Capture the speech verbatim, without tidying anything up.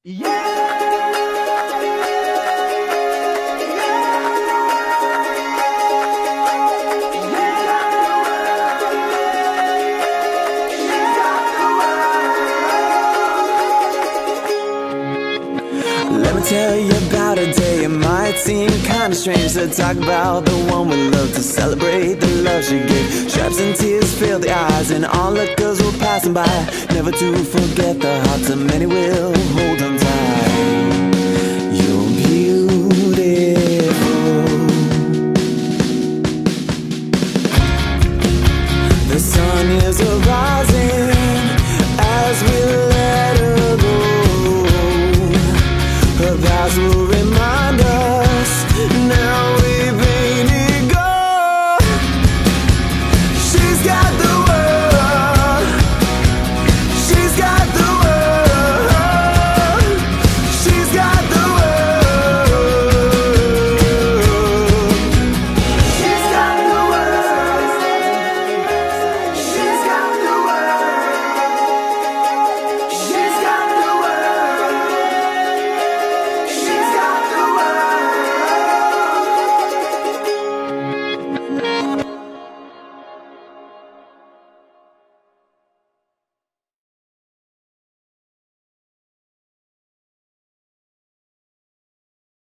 Let me tell you about a day. It might seem kinda strange to talk about the one we love, to celebrate the love she gave. Stripes and tears filled the eyes, and onlookers were passing by, never to forget the hearts of many will hold